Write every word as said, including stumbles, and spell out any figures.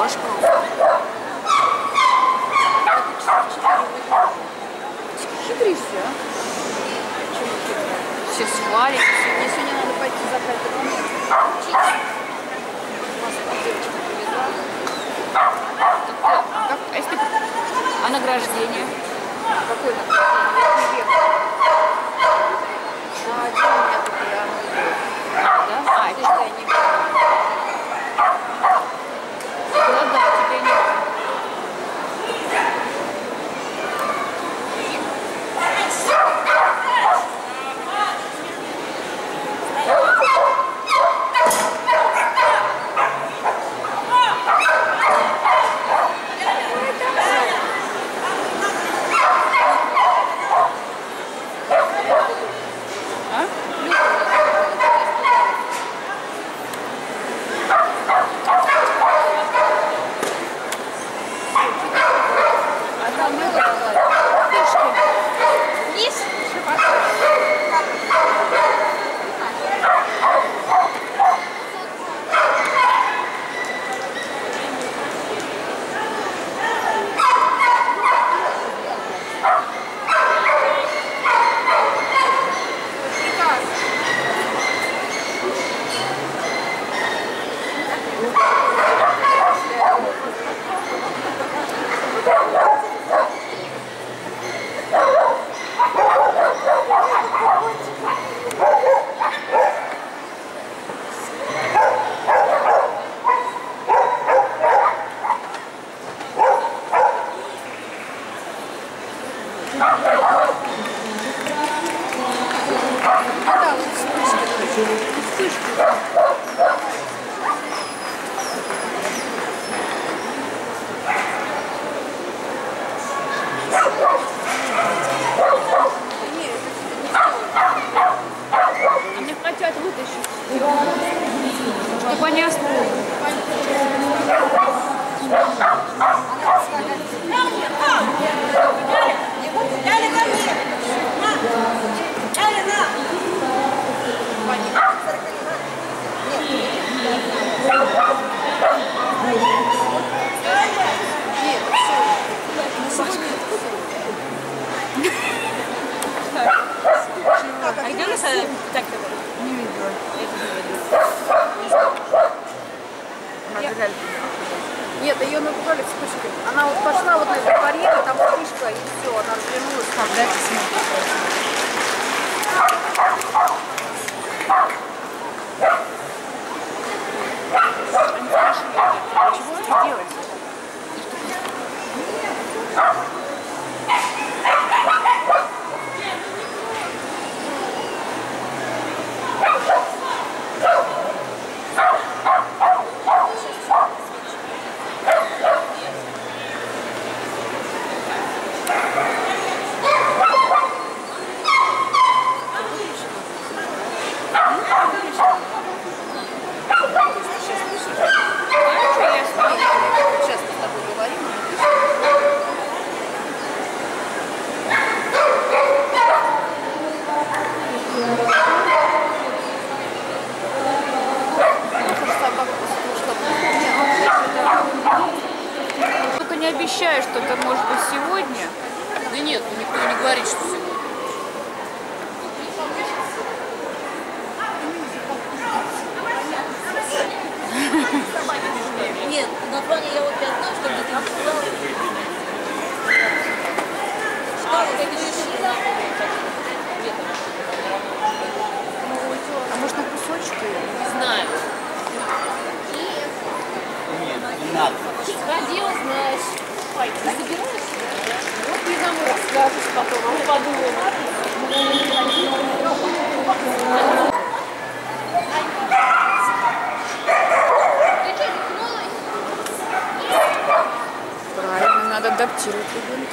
Паш просто. Хитришь все, а? Все сварят. Мне сегодня надо пойти забрать документы. Девочка привезла. Как, а если... А награждение? Какое награждение? А, где у меня тут я? Да? А, это что я не вижу. Ну да, тебя нет. Они хотят вытащить, чтобы они остались. А где у нас так? Не видела. Нет, ее напугали вспышкой. Она вот пошла вот на этот барьер, там вспышка, и все, она развернулась. Так, дайте смотреть. Чего делать? Только не обещаю, что это может быть сегодня. Да нет, никто не говорит, что сегодня. Нет, на плане я вот я знаю, что где-то не сказала. А, вот эти решили. А может на кусочки? Не знаю. Нет, не надо. Ходил, знаешь. Ой, ты собираешься? Вот ты нам расскажешь потом, а мы подумаем. Правильно, надо адаптировать ребенка.